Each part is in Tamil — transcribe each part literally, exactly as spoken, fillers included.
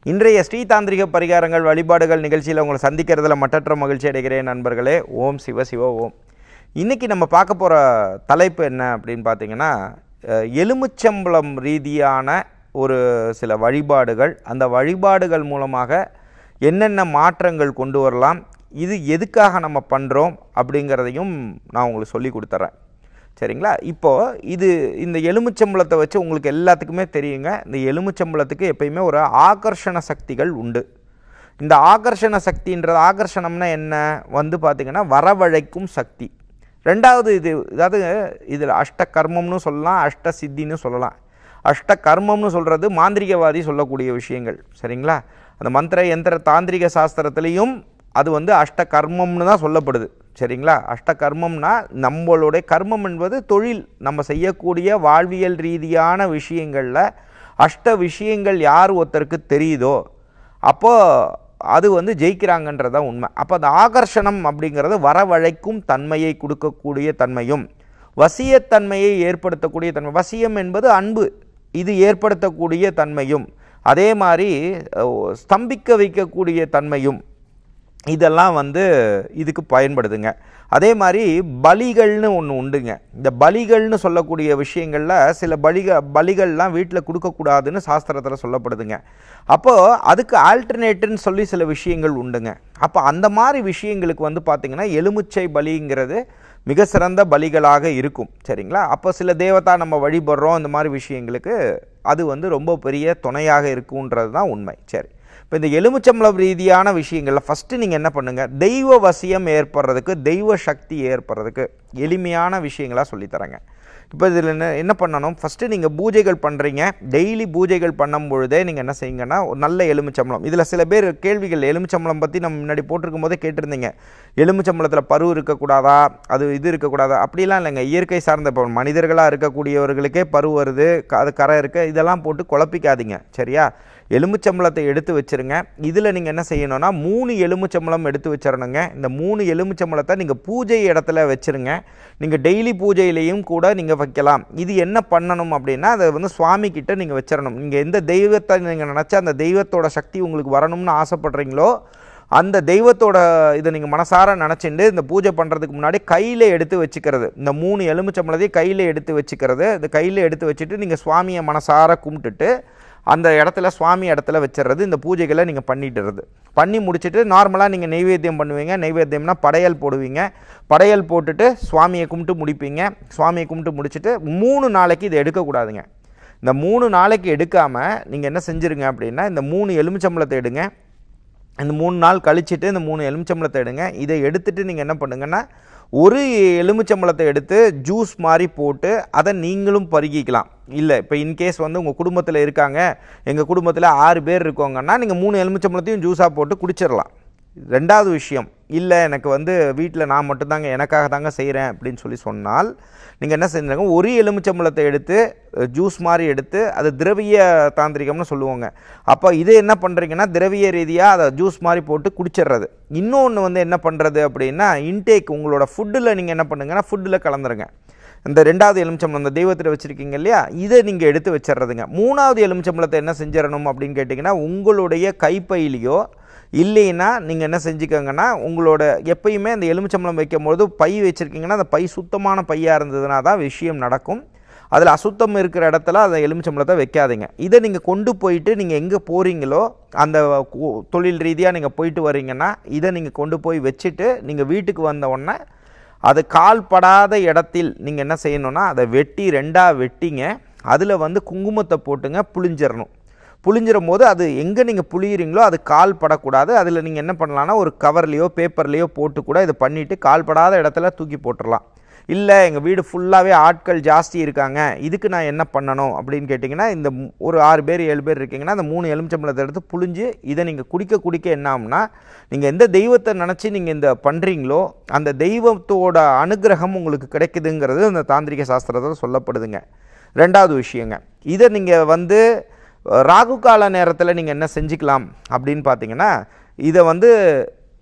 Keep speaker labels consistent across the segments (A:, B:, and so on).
A: இன்றைய ஸ்ரீதாந்திரிக பரிகாரங்கள் வழிபாடுகள் நிகழ்ச்சியில் உங்களை சந்திக்கிறதுல மட்டற்ற மகிழ்ச்சி அடைகிறேன் நண்பர்களே. ஓம் சிவ சிவ ஓம். இன்றைக்கி நம்ம பார்க்க போகிற தலைப்பு என்ன அப்படின்னு பார்த்தீங்கன்னா, எலுமிச்சம்பழம் ரீதியான ஒரு சில வழிபாடுகள், அந்த வழிபாடுகள் மூலமாக என்னென்ன மாற்றங்கள் கொண்டு வரலாம், இது எதுக்காக நம்ம பண்ணுறோம் அப்படிங்கிறதையும் நான் உங்களுக்கு சொல்லி கொடுத்துட்றேன். சரிங்களா? இப்போது இது இந்த எலுமிச்சம்பழத்தை வச்சு உங்களுக்கு எல்லாத்துக்குமே தெரியுங்க, இந்த எலுமிச்சம்பழத்துக்கு எப்பயுமே ஒரு ஆகர்ஷண சக்திகள் உண்டு. இந்த ஆகர்ஷண சக்தின்றது, ஆகர்ஷணம்னா என்ன வந்து பார்த்திங்கன்னா வரவழைக்கும் சக்தி. ரெண்டாவது இது, அதாவது இதில் அஷ்ட கர்மம்னு சொல்லலாம், அஷ்ட சித்தின்னு சொல்லலாம். அஷ்ட கர்மம்னு சொல்கிறது மாந்திரிகவாதி சொல்லக்கூடிய விஷயங்கள். சரிங்களா? அந்த மந்திர யந்திர தாந்திரிக சாஸ்திரத்துலேயும் அது வந்து அஷ்ட கர்மம்னு தான் சொல்லப்படுது. சரிங்களா? அஷ்ட கர்மம்னா நம்மளுடைய கர்மம் என்பது தொழில், நம்ம செய்யக்கூடிய வாழ்வியல் ரீதியான விஷயங்களில் அஷ்ட விஷயங்கள் யார் ஒருத்தருக்கு தெரியுதோ அப்போது அது வந்து ஜெயிக்கிறாங்கன்றதான் உண்மை. அப்போ அந்த ஆகர்ஷணம் அப்படிங்கிறது வரவழைக்கும் தன்மையை கொடுக்கக்கூடிய தன்மையும், வசியத்தன்மையை ஏற்படுத்தக்கூடிய தன்மை, வசியம் என்பது அன்பு, இது ஏற்படுத்தக்கூடிய தன்மையும், அதே மாதிரி ஸ்தம்பிக்க வைக்கக்கூடிய தன்மையும், இதெல்லாம் வந்து இதுக்கு பயன்படுதுங்க. அதே மாதிரி பலிகள்னு ஒன்று உண்டுங்க. இந்த பலிகள்னு சொல்லக்கூடிய விஷயங்களில் சில பலிக பலிகள்லாம் வீட்டில் கொடுக்கக்கூடாதுன்னு சாஸ்திரத்தில் சொல்லப்படுதுங்க. அப்போது அதுக்கு ஆல்டர்னேட்டுன்னு சொல்லி சில விஷயங்கள் உண்டுங்க. அப்போ அந்த மாதிரி விஷயங்களுக்கு வந்து பார்த்திங்கன்னா எலுமிச்சை பலிங்கிறது மிக சிறந்த பலிகளாக இருக்கும். சரிங்களா? அப்போ சில தேவதா நம்ம வழிபடுறோம், இந்த மாதிரி விஷயங்களுக்கு அது வந்து ரொம்ப பெரிய துணையாக இருக்குன்றது தான் உண்மை. சரி, இப்போ இந்த எலுமிச்சம்பழம் ரீதியான விஷயங்களில் ஃபஸ்ட்டு நீங்கள் என்ன பண்ணுங்கள், தெய்வ வசியம் ஏற்படுறதுக்கு, தெய்வ சக்தி ஏற்படுறதுக்கு எளிமையான விஷயங்களாக சொல்லித்தரேங்க. இப்போ இதில் என்ன என்ன பண்ணணும், ஃபஸ்ட்டு நீங்கள் பூஜைகள் பண்ணுறீங்க, டெய்லி பூஜைகள் பண்ணும் பொழுதே நீங்கள் என்ன செய்யுங்கன்னா ஒரு நல்ல எலுமிச்சம்பழம். இதில் சில பேர் கேள்விகள் எலுமிச்சம்பழம் பற்றி நம்ம முன்னாடி போட்டிருக்கும் போதே கேட்டிருந்தீங்க, எலுமிச்சம்பழத்தில் பரு இருக்கக்கூடாதா, அது இது இருக்கக்கூடாதா, அப்படிலாம் இல்லைங்க. இயற்கை சார்ந்த இப்போ மனிதர்களாக இருக்கக்கூடியவர்களுக்கே பரு வருது, அது கரை இருக்குது, இதெல்லாம் போட்டு குழப்பிக்காதீங்க. சரியா? எலுமிச்சம்பழத்தை எடுத்து வச்சுருங்க. இதில் நீங்கள் என்ன செய்யணும்னா மூணு எலுமிச்சம்பழம் எடுத்து வச்சிடணுங்க. இந்த மூணு எலுமிச்சம்பழத்தை நீங்கள் பூஜை இடத்துல வச்சுருங்க. நீங்கள் டெய்லி பூஜையிலையும் கூட நீங்கள் வைக்கலாம். இது என்ன பண்ணணும் அப்படின்னா, அதை வந்து சுவாமி கிட்ட நீங்கள் வச்சிடணும். நீங்கள் எந்த தெய்வத்தை நீங்கள் நினச்சா அந்த தெய்வத்தோட சக்தி உங்களுக்கு வரணும்னு ஆசைப்படுறீங்களோ அந்த தெய்வத்தோட இதை நீங்கள் மனசார நினச்சிட்டு இந்த பூஜை பண்ணுறதுக்கு முன்னாடி கையில் எடுத்து வச்சுக்கிறது. இந்த மூணு எலுமிச்சம்பழத்தையும் கையில் எடுத்து வச்சுக்கிறது. இந்த கையில் எடுத்து வச்சுட்டு நீங்கள் சுவாமியை மனசார கும்பிட்டுட்டு அந்த இடத்துல சுவாமி இடத்துல வச்சிடுறது. இந்த பூஜைகளை நீங்கள் பண்ணிட்டுறது. பண்ணி முடிச்சுட்டு நார்மலாக நீங்கள் நெய்வேத்தியம் பண்ணுவீங்க. நெய்வேத்தியம்னா படையல் போடுவீங்க. படையல் போட்டுட்டு சுவாமியை கும்பிட்டு முடிப்பீங்க. சுவாமியை கும்பிட்டு முடிச்சுட்டு மூணு நாளைக்கு இதை எடுக்கக்கூடாதுங்க. இந்த மூணு நாளைக்கு எடுக்காமல் நீங்கள் என்ன செஞ்சுருங்க அப்படின்னா, இந்த மூணு எலுமிச்சம்பழத்தை எடுங்க. இந்த மூணு நாள் கழிச்சுட்டு இந்த மூணு எலுமிச்சம்பழத்தை எடுங்க. இதை எடுத்துகிட்டு நீங்கள் என்ன பண்ணுங்கன்னா, ஒரு எலுமிச்சம்பழத்தை எடுத்து ஜூஸ் மாதிரி போட்டு அதை நீங்களும் பருகிக்கலாம். இல்லை இப்போ இன்கேஸ் வந்து உங்கள் குடும்பத்தில் இருக்காங்க, எங்கள் குடும்பத்தில் ஆறு பேர் இருக்கோங்கன்னா நீங்கள் மூணு எலுமிச்சம்பழத்தையும் ஜூஸாக போட்டு குடிச்சிடலாம். ரெண்டாவது விஷயம், இல்லை எனக்கு வந்து வீட்டில் நான் மட்டும்தாங்க, எனக்காக தாங்க செய்கிறேன் அப்படின்னு சொல்லி சொன்னால் நீங்கள் என்ன செஞ்சுருங்க, ஒரு எலுமிச்சம்பழத்தை எடுத்து ஜூஸ் மாதிரி எடுத்து, அது திரவிய தாந்திரிகம்னு சொல்லுவாங்க. அப்போ இது என்ன பண்ணுறீங்கன்னா திரவிய ரீதியாக அதை ஜூஸ் மாதிரி போட்டு குடிச்சிடுறது. இன்னொன்று வந்து என்ன பண்ணுறது அப்படின்னா, இன்டேக் உங்களோட ஃபுட்டில் நீங்கள் என்ன பண்ணுங்கன்னா ஃபுட்டில் கலந்துருங்க. இந்த ரெண்டாவது எலுமிச்சம்பழம் அந்த தெய்வத்தில் வச்சுருக்கீங்க இல்லையா, இதை நீங்கள் எடுத்து வச்சிட்றதுங்க. மூணாவது எலுமிச்சம்பழத்தை என்ன செஞ்சிடணும் அப்படின்னு கேட்டிங்கன்னா, உங்களுடைய கைப்பையிலையோ இல்லைன்னா நீங்கள் என்ன செஞ்சுக்கோங்கன்னா, உங்களோட எப்பயுமே அந்த எலுமிச்சம்பழம் வைக்கும்போது பை வச்சுருக்கீங்கன்னா அந்த பை சுத்தமான பையாக இருந்ததுனா தான் விஷயம் நடக்கும். அதில் அசுத்தம் இருக்கிற இடத்துல அந்த எலுமிச்சம்பழத்தை வைக்காதீங்க. இதை நீங்கள் கொண்டு போயிட்டு நீங்கள் எங்கே போகிறீங்களோ அந்த தொழில் ரீதியாக நீங்கள் போயிட்டு வரீங்கன்னா இதை நீங்கள் கொண்டு போய் வச்சுட்டு நீங்கள் வீட்டுக்கு வந்த உடனே அது கால் படாத இடத்தில் நீங்கள் என்ன செய்யணுன்னா அதை வெட்டி ரெண்டாக வெட்டிங்க. அதில் வந்து குங்குமத்தை போட்டுங்க புளிஞ்சிடணும். புளிஞ்சிடும் போது அது எங்கே நீங்கள் புளியிறீங்களோ அது கால் படக்கூடாது. அதில் நீங்கள் என்ன பண்ணலான்னா ஒரு கவர்லேயோ பேப்பர்லேயோ போட்டு கூட இதை பண்ணிவிட்டு கால் படாத இடத்துல தூக்கி போட்டுடலாம். இல்லை எங்கள் வீடு ஃபுல்லாகவே ஆட்கள் ஜாஸ்தி இருக்காங்க, இதுக்கு நான் என்ன பண்ணணும் அப்படின்னு கேட்டிங்கன்னா, இந்த ஒரு ஆறு பேர் ஏழு பேர் இருக்கீங்கன்னா அந்த மூணு எலுமிச்சம்பழத்தை எடுத்து புளிஞ்சு இதை நீங்கள் குடிக்க குடிக்க என்ன ஆகும்னா, நீங்கள் எந்த தெய்வத்தை நினச்சி நீங்கள் இந்த பண்ணுறீங்களோ அந்த தெய்வத்தோட அனுகிரகம் உங்களுக்கு கிடைக்குதுங்கிறது அந்த தாந்திரிக சாஸ்திரத்தில் சொல்லப்படுதுங்க. ரெண்டாவது விஷயங்க, இதை நீங்கள் வந்து ராகு கால நேரத்தில் நீங்கள் என்ன செஞ்சுக்கலாம் அப்படின்னு பார்த்தீங்கன்னா, இதை வந்து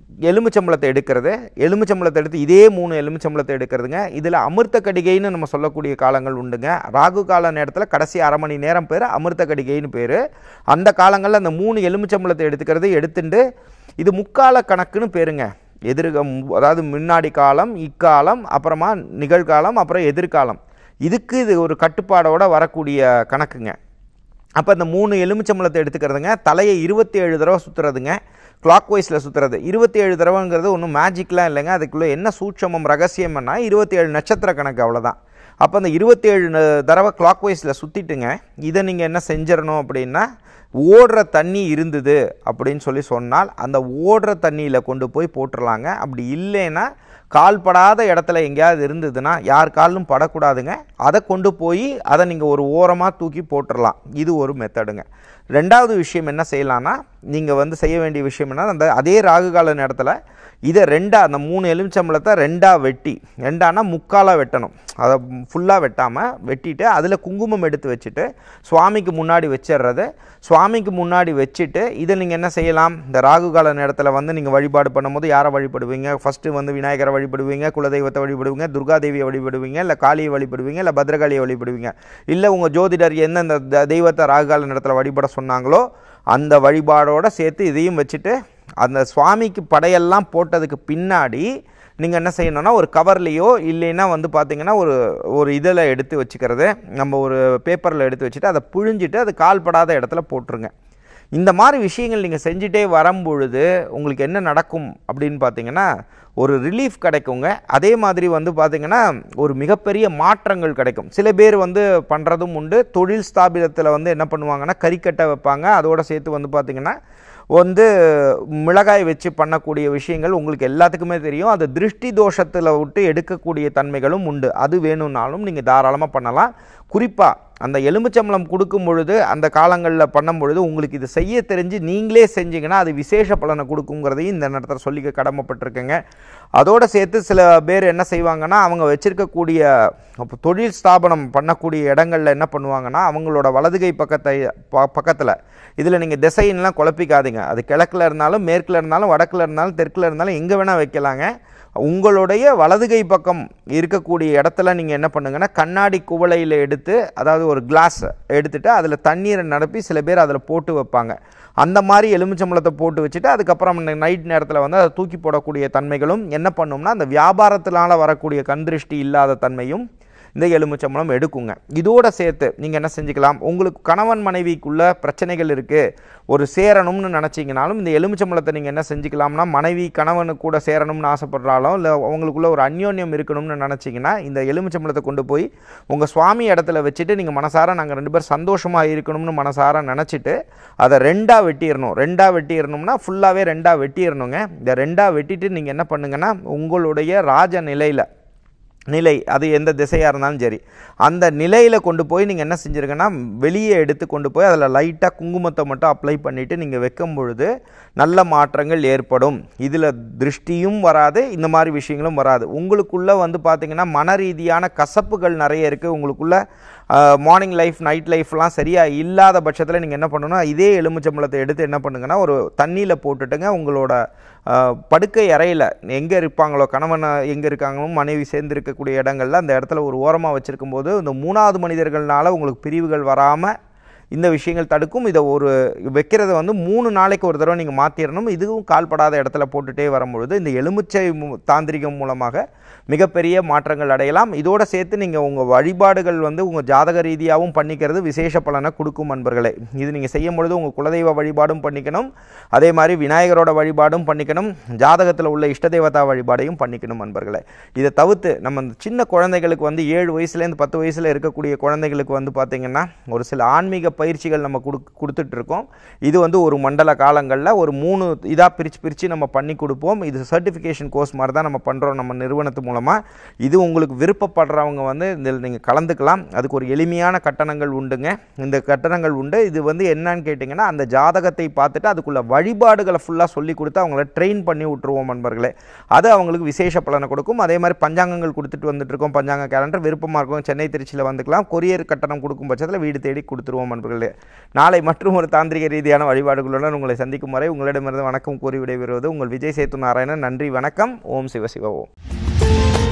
A: எலுமிச்சம்பழத்தை எடுக்கிறது, எலுமிச்சம்பழத்தை எடுத்து இதே மூணு எலுமிச்சம்பழத்தை எடுக்கிறதுங்க. இதில் அமிர்த கடிகைன்னு நம்ம சொல்லக்கூடிய காலங்கள் உண்டுங்க. ராகு கால நேரத்தில் கடைசி அரை மணி நேரம் பேர் அமிர்த கடிகைன்னு பேர். அந்த காலங்களில் அந்த மூணு எலுமிச்சம்பழத்தை எடுத்துக்கிறது எடுத்துட்டு இது முக்கால கணக்குன்னு பேருங்க. எதிர்கம் அதாவது முன்னாடி காலம், இக்காலம், அப்புறமா நிகழ்காலம், அப்புறம் எதிர்காலம். இதுக்கு இது ஒரு கட்டுப்பாடோடு வரக்கூடிய கணக்குங்க. அப்போ இந்த மூணு எலுமிச்சம்பழத்தை எடுத்துக்கிறதுங்க. தலையை இருபத்தி ஏழு தடவை சுற்றுறதுங்க. கிளாக் வைஸில் சுற்றுறது. இருபத்தி ஏழு தடவைங்கிறது ஒன்றும் மேஜிக்லாம் இல்லைங்க. அதுக்குள்ளே என்ன சூட்சமம் ரகசியம்னா இருபத்தி ஏழு நட்சத்திர கணக்கு, அவ்வளோதான். அப்போ அந்த இருபத்தி ஏழு தடவை கிளாக் வைஸில் சுற்றிட்டுங்க இதை நீங்கள் என்ன செஞ்சிடணும் அப்படின்னா, ஓடுற தண்ணி இருந்தது அப்படின்னு சொல்லி சொன்னால் அந்த ஓடுற தண்ணியில் கொண்டு போய் போட்டுடலாங்க. அப்படி இல்லைன்னா கால்படாத இடத்துல எங்கேயாவது இருந்ததுன்னா யார் காலும் படக்கூடாதுங்க. அதை கொண்டு போய் அதை நீங்கள் ஒரு ஓரமாக தூக்கி போட்டுடலாம். இது ஒரு மெத்தடுங்க. ரெண்டாவது விஷயம் என்ன செய்யலான்னா, நீங்கள் வந்து செய்ய வேண்டிய விஷயம் என்ன, அந்த அதே ராகுகால நேரத்தில் இதை ரெண்டாக அந்த மூணு எலுமிச்சம்பழத்தை ரெண்டாக வெட்டி, ரெண்டானா முக்காலாக வெட்டணும். அதை ஃபுல்லாக வெட்டாமல் வெட்டிட்டு அதில் குங்குமம் எடுத்து வச்சுட்டு சுவாமிக்கு முன்னாடி வச்சிடுறது. சுவாமிக்கு முன்னாடி வச்சுட்டு இதை நீங்கள் என்ன செய்யலாம், இந்த ராகுகால நேரத்தில் வந்து நீங்கள் வழிபாடு பண்ணும்போது யாரை வழிபடுவீங்க? ஃபஸ்ட்டு வந்து விநாயகரை வழிபடுவீங்க, குலதெய்வத்தை வழிபடுவீங்க, துர்காதேவியை வழிபடுவீங்க, இல்லை காளியை வழிபடுவீங்க, இல்லை பத்ரகாளியை வழிபடுவீங்க. இல்லை உங்கள் ஜோதிடர் எந்தெந்த தெய்வத்தை ராகுகால நேரத்தில் வழிபட சொன்னாங்களோ அந்த வழிபாடோடு சேர்த்து இதையும் வச்சுட்டு அந்த சுவாமிக்கு படையெல்லாம் போட்டதுக்கு பின்னாடி நீங்கள் என்ன செய்யணும்னா ஒரு கவர்லேயோ இல்லைன்னா வந்து பார்த்திங்கன்னா ஒரு ஒரு இதில் எடுத்து வச்சுக்கிறது, நம்ம ஒரு பேப்பரில் எடுத்து வச்சுட்டு அதை புழிஞ்சிட்டு அது கால்படாத இடத்துல போட்டுருங்க. இந்த மாதிரி விஷயங்கள் நீங்கள் செஞ்சுட்டே வரும்பொழுது உங்களுக்கு என்ன நடக்கும் அப்படின்னு பார்த்தீங்கன்னா, ஒரு ரிலீஃப் கிடைக்குங்க. அதே மாதிரி வந்து பார்த்திங்கன்னா ஒரு மிகப்பெரிய மாற்றங்கள் கிடைக்கும். சில பேர் வந்து பண்ணுறதும் உண்டு. தொழில் ஸ்தாபிதத்தில் வந்து என்ன பண்ணுவாங்கன்னா கறிக்கட்டை வைப்பாங்க. அதோடு சேர்த்து வந்து பார்த்திங்கன்னா வந்து மிளகாய் வச்சு பண்ணக்கூடிய விஷயங்கள் உங்களுக்கு எல்லாத்துக்குமே தெரியும். அது திருஷ்டி தோஷத்தில் விட்டு எடுக்கக்கூடிய தன்மைகளும் உண்டு. அது வேணும்னாலும் நீங்கள் தாராளமாக பண்ணலாம். குறிப்பாக அந்த எலுமிச்சம்பழம் கொடுக்கும் பொழுது அந்த காலங்களில் பண்ணும் பொழுது உங்களுக்கு இது செய்ய தெரிஞ்சு நீங்களே செஞ்சீங்கன்னா அது விசேஷ பலனை கொடுக்குங்கிறதையும் இந்த நேரத்தில் சொல்லிக்க கடமைப்பட்டிருக்கேங்க. அதோடு சேர்த்து சில பேர் என்ன செய்வாங்கன்னா, அவங்க வச்சுருக்கக்கூடிய தொழில் ஸ்தாபனம் பண்ணக்கூடிய இடங்களில் என்ன பண்ணுவாங்கன்னா, அவங்களோட வலதுகை பக்கத்தை ப பக்கத்தில் இதில் நீங்கள் திசைன்லாம் குழப்பிக்காதீங்க. அது கிழக்கில் இருந்தாலும் மேற்கில் இருந்தாலும் வடக்கில் இருந்தாலும் தெற்கில் இருந்தாலும் எங்கே வேணால் வைக்கலாங்க. உங்களுடைய வலதுகை பக்கம் இருக்கக்கூடிய இடத்துல நீங்கள் என்ன பண்ணுங்கன்னா, கண்ணாடி குவளையில் எடுத்து, அதாவது ஒரு கிளாஸ் எடுத்துகிட்டு அதில் தண்ணீரை நிரப்பி சில பேர் அதில் போட்டு வைப்பாங்க. அந்த மாதிரி எலுமிச்சம்பழத்தை போட்டு வச்சுட்டு அதுக்கப்புறம் நைட் நேரத்தில் வந்து அதை தூக்கி போடக்கூடிய தன்மைகளும் என்ன பண்ணும்னா, அந்த வியாபாரத்தினால் வரக்கூடிய கண்திருஷ்டி இல்லாத தன்மையும் இந்த எலுமிச்சம்பழம் எடுக்குங்க. இதோடு சேர்த்து நீங்கள் என்ன செஞ்சுக்கலாம், உங்களுக்கு கணவன் மனைவிக்குள்ள பிரச்சனைகள் இருக்குது, ஒரு சேரணும்னு நினச்சிங்கனாலும் இந்த எலுமிச்சம்பழத்தை நீங்கள் என்ன செஞ்சுக்கலாம்னா, மனைவி கணவனு கூட சேரணும்னு ஆசைப்படுறாலும் இல்லை அவங்களுக்குள்ள ஒரு அந்யோன்யம் இருக்கணும்னு நினச்சிங்கன்னா இந்த எலுமிச்சம்பழத்தை கொண்டு போய் உங்கள் சுவாமி இடத்துல வச்சுட்டு நீங்கள் மனசார நாங்கள் ரெண்டு பேர் சந்தோஷமாக இருக்கணும்னு மனசார நினச்சிட்டு அதை ரெண்டாக வெட்டிடணும். ரெண்டாக வெட்டிடணும்னா ஃபுல்லாகவே ரெண்டாக வெட்டிடணுங்க. இந்த ரெண்டாக வெட்டிட்டு நீங்கள் என்ன பண்ணுங்கன்னா, உங்களுடைய ராஜ நிலையில் நிலை அது எந்த திசையாக இருந்தாலும் சரி அந்த நிலையில் கொண்டு போய் நீங்கள் என்ன செஞ்சுருங்கன்னா, வெளியே எடுத்து கொண்டு போய் அதில் லைட்டாக குங்குமத்தை மட்டும் அப்ளை பண்ணிவிட்டு நீங்கள் வைக்கும் பொழுது நல்ல மாற்றங்கள் ஏற்படும். இதில் திருஷ்டியும் வராது, இந்த மாதிரி விஷயங்களும் வராது. உங்களுக்குள்ளே வந்து பார்த்திங்கன்னா மன ரீதியான கசப்புகள் நிறைய இருக்குது. உங்களுக்குள்ள மார்னிங் லைஃப் நைட் லைஃப்லாம் சரியாக இல்லாத பட்சத்தில் நீங்கள் என்ன பண்ணணும்னா, இதே எலுமிச்சம்பழத்தை எடுத்து என்ன பண்ணுங்கன்னா ஒரு தண்ணியில் போட்டுட்டுங்க உங்களோட படுக்கை அறையில் எங்கே இருப்பாங்களோ, கணவன் எங்கே இருக்காங்களோ மனைவி சேர்ந்து இருக்கக்கூடிய இடங்களில் அந்த இடத்துல ஒரு ஓரமாக வச்சுருக்கும் போது இந்த மூணாவது மனிதர்கள்னால உங்களுக்கு பிரிவுகள் வராமல் இந்த விஷயங்கள் தடுக்கும். இதை ஒரு வைக்கிறத வந்து மூணு நாளைக்கு ஒரு தடவை நீங்கள் மாற்றிடணும். இதுவும் கால்படாத இடத்துல போட்டுகிட்டே வரும்பொழுது இந்த எலுமிச்சை தாந்திரிகம் மூலமாக மிகப்பெரிய மாற்றங்கள் அடையலாம். இதோடு சேர்த்து நீங்கள் உங்கள் வழிபாடுகள் வந்து உங்கள் ஜாதக ரீதியாகவும் பண்ணிக்கிறது விசேஷ பலனை கொடுக்கும் நண்பர்களே. இது நீங்கள் செய்யும் பொழுது உங்கள் குலதெய்வ வழிபாடும் பண்ணிக்கணும், அதே மாதிரி விநாயகரோட வழிபாடும் பண்ணிக்கணும், ஜாதகத்தில் உள்ள இஷ்ட தேவதா வழிபாடையும் பண்ணிக்கணும் நண்பர்களே. இதை தவிர்த்து நம்ம சின்ன குழந்தைகளுக்கு வந்து ஏழு வயசுலேருந்து பத்து வயசில் இருக்கக்கூடிய குழந்தைகளுக்கு வந்து பார்த்திங்கன்னா ஒரு சில ஆன்மீக பயிற்சிகள் நம்ம கொடு கொடுத்துட்ருக்கோம். இது வந்து ஒரு மண்டல காலங்களில் ஒரு மூணு இதாக பிரித்து பிரித்து நம்ம பண்ணி கொடுப்போம். இது சர்டிஃபிகேஷன் கோர்ஸ் மாதிரி தான் நம்ம பண்ணுறோம் நம்ம நிறுவனத்து மூலமாக. இது உங்களுக்கு விருப்பப்படுறவங்க வந்து இதில் நீங்கள் கலந்துக்கலாம். அதுக்கு ஒரு எளிமையான கட்டணங்கள் உண்டுங்க. இந்த கட்டணங்கள் உண்டு. இது வந்து என்னன்னு கேட்டிங்கன்னா, அந்த ஜாதகத்தை பார்த்துட்டு அதுக்குள்ள வழிபாடுகளை ஃபுல்லாக சொல்லி கொடுத்து அவங்கள ட்ரெயின் பண்ணி விட்டுருவோம் நண்பர்களே. அது அவங்களுக்கு விசேஷ பலனை கொடுக்கும். அதே மாதிரி பஞ்சாங்கங்கள் கொடுத்துட்டு வந்துட்டு இருக்கோம். பஞ்சாங்க கேலண்டர் விருப்பமாக இருக்கும். சென்னை திருச்சியில் வந்துக்கலாம். கொரியர் கட்டணம் கொடுக்கும் பட்சத்தில் வீடு தேடி கொடுத்துருவோம் நண்பர்களே. நண்பர்களே. நாளை மற்றும் ஒரு தாந்திரிக ரீதியான வழிபாடுகளுடன் உங்களை சந்திக்கும் வரை உங்களிடமிருந்து வணக்கம் கூறி விடைபெறுவது உங்கள் விஜய் சேத்து நாராயணன். நன்றி, வணக்கம். ஓம் சிவ சிவ ஓம்.